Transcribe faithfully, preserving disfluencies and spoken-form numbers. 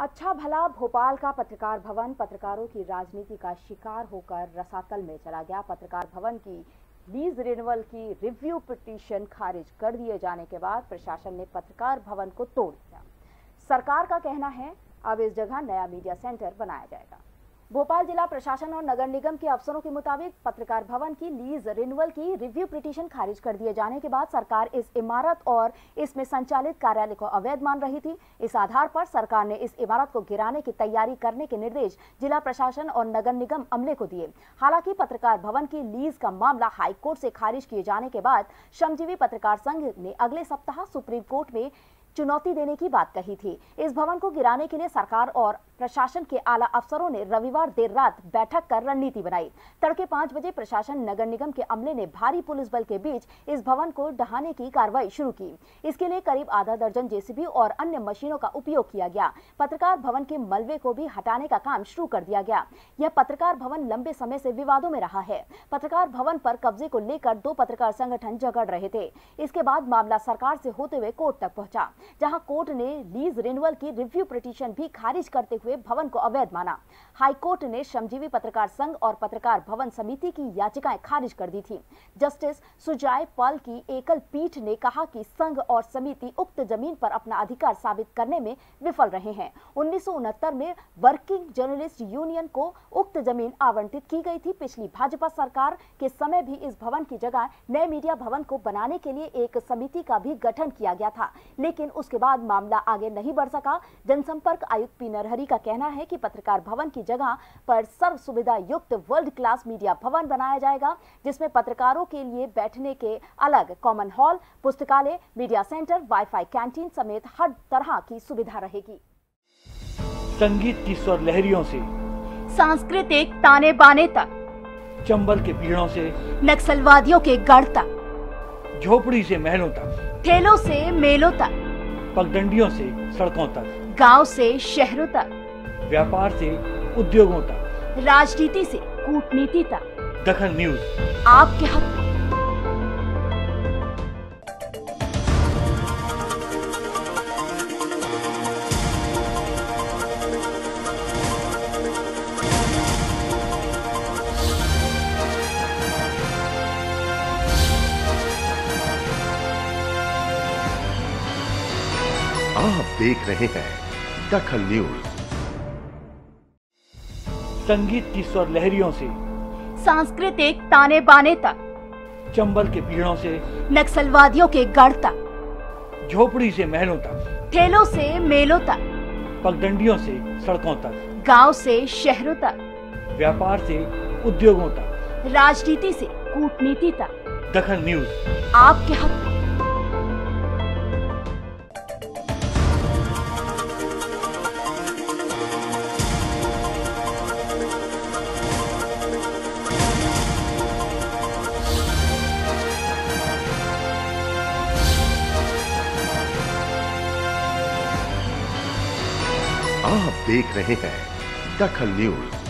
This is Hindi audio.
अच्छा भला भोपाल का पत्रकार भवन पत्रकारों की राजनीति का शिकार होकर रसातल में चला गया। पत्रकार भवन की लीज रिन्यूअल की रिव्यू पिटीशन खारिज कर दिए जाने के बाद प्रशासन ने पत्रकार भवन को तोड़ दिया। सरकार का कहना है अब इस जगह नया मीडिया सेंटर बनाया जाएगा। भोपाल जिला प्रशासन और नगर निगम के अफसरों के मुताबिक पत्रकार भवन की लीज रिन्यूअल की रिव्यू पिटीशन खारिज कर दिए जाने के बाद सरकार इस इमारत और इसमें संचालित कार्यालय को अवैध मान रही थी। इस आधार पर सरकार ने इस इमारत को गिराने की तैयारी करने के निर्देश जिला प्रशासन और नगर निगम अमले को दिए। हालांकि पत्रकार भवन की लीज का मामला हाईकोर्ट से खारिज किए जाने के बाद श्रमजीवी पत्रकार संघ ने अगले सप्ताह सुप्रीम कोर्ट में चुनौती देने की बात कही थी। इस भवन को गिराने के लिए सरकार और प्रशासन के आला अफसरों ने रविवार देर रात बैठक कर रणनीति बनाई। तड़के पांच बजे प्रशासन नगर निगम के अमले ने भारी पुलिस बल के बीच इस भवन को ढहाने की कार्रवाई शुरू की। इसके लिए करीब आधा दर्जन जेसीबी और अन्य मशीनों का उपयोग किया गया। पत्रकार भवन के मलबे को भी हटाने का काम शुरू कर दिया गया। यह पत्रकार भवन लंबे समय से विवादों में रहा है। पत्रकार भवन पर कब्जे को लेकर दो पत्रकार संगठन झगड़ रहे थे। इसके बाद मामला सरकार से होते हुए कोर्ट तक पहुंचा, जहां कोर्ट ने लीज रिन्यूअल की रिव्यू पिटीशन भी खारिज करते हुए भवन को अवैध माना। हाईकोर्ट ने श्रमजीवी पत्रकार संघ और पत्रकार भवन समिति की याचिकाएं खारिज कर दी थी। जस्टिस सुजय पाल की एकल पीठ ने कहा कि संघ और समिति उक्त जमीन पर अपना अधिकार साबित करने में विफल रहे हैं। उन्नीस सौ उनहत्तर में वर्किंग जर्नलिस्ट यूनियन को उक्त जमीन आवंटित की गई थी। पिछली भाजपा सरकार के समय भी इस भवन की जगह नए मीडिया भवन को बनाने के लिए एक समिति का भी गठन किया गया था, लेकिन उसके बाद मामला आगे नहीं बढ़ सका। जनसंपर्क आयुक्त पी नरहरि का कहना है कि पत्रकार भवन की जगह पर सर्व सुविधा युक्त वर्ल्ड क्लास मीडिया भवन बनाया जाएगा, जिसमें पत्रकारों के लिए बैठने के अलग कॉमन हॉल, पुस्तकालय, मीडिया सेंटर, वाईफाई कैंटीन समेत हर तरह की सुविधा रहेगी। संगीत की स्वर लहरियों से सांस्कृतिक ताने बाने तक, चंबल के पीड़ों से नक्सलवादियों के गढ़ तक, झोपड़ी से महलों तक, ठेलों से मेलों तक, पगडंडियों से सड़कों तक, गांव से शहरों तक, व्यापार से उद्योगों तक, राजनीति से कूटनीति तक, दखल न्यूज आपके हक में। आप देख रहे हैं दखल न्यूज। संगीत की स्वर लहरियों से सांस्कृतिक ताने बाने तक, चंबल के पीड़ों से नक्सलवादियों के गढ़ तक, झोपड़ी से महलों तक, ठेलों से मेलों तक, पगडंडियों से सड़कों तक, गांव से शहरों तक, व्यापार से उद्योगों तक, राजनीति से कूटनीति तक, दखल न्यूज आपके हक में। आप देख रहे हैं दखल न्यूज।